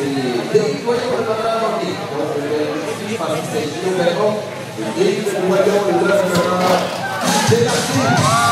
dei guaglioni del panorama di fa il numero, e il guaglione del panorama